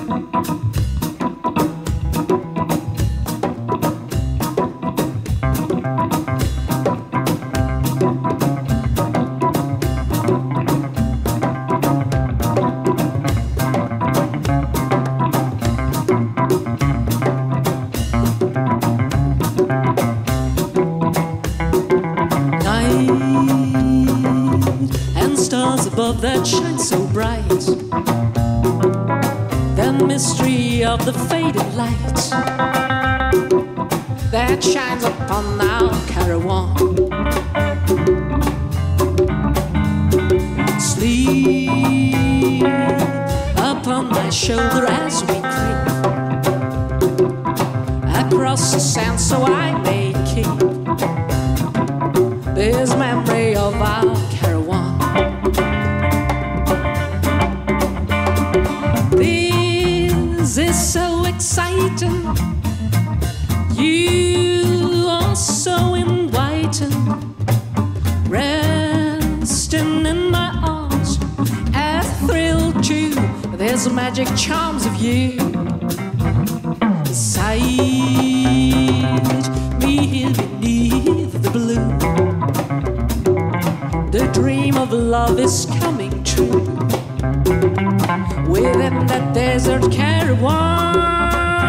Above that shine so bright, the mystery of the faded light that shines upon our caravan. Sleep upon my shoulder as we creep across the sand, so I may keep this memory of our caravan. This is so exciting, you are so inviting, resting in my arms, I thrill too. There's magic charms of you beside me here beneath the blue. The dream of love is coming true within that desert caravan.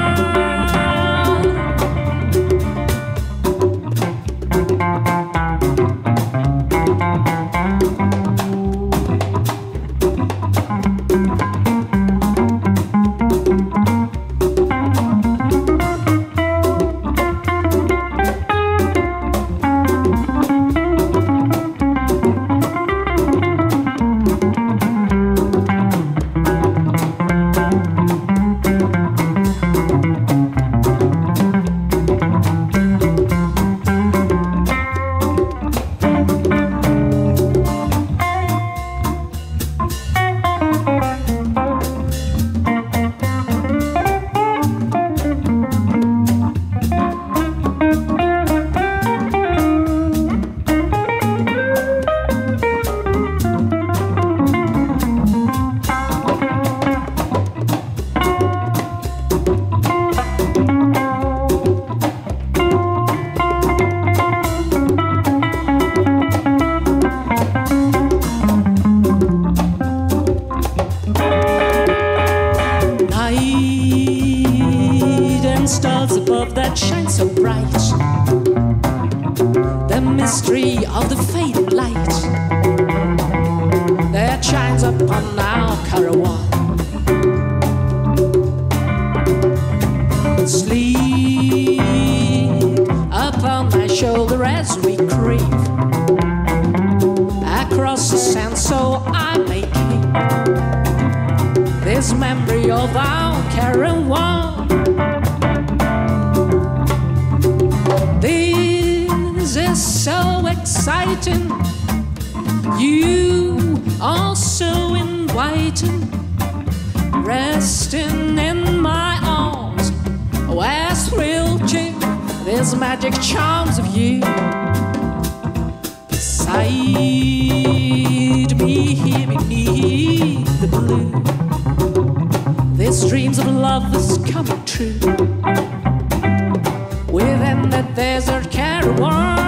Stars above that shine so bright, the mystery of the faded light that shines upon our caravan. Sleep upon my shoulder as we creep across the sand, so I may keep this memory of our caravan. This is so exciting, you are so inviting, resting in my arms, oh, as thrilled to there's magic charms of you beside me here beneath the blue. This dreams of love is coming true within the desert caravan.